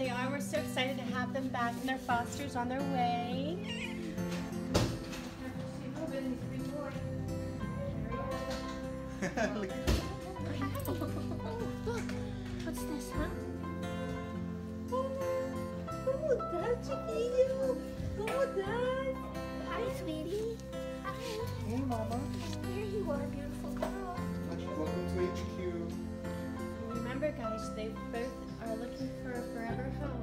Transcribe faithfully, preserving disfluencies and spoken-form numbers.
they are. We're so excited to have them back, and their fosters on their way. Look. Look, what's this, huh? Oh, that's cute. Oh, that's. Hi, sweetie. Hi. Hey, Mama. There you are, beautiful girl. Welcome to H Q. Remember, guys, they both are looking for a forever home.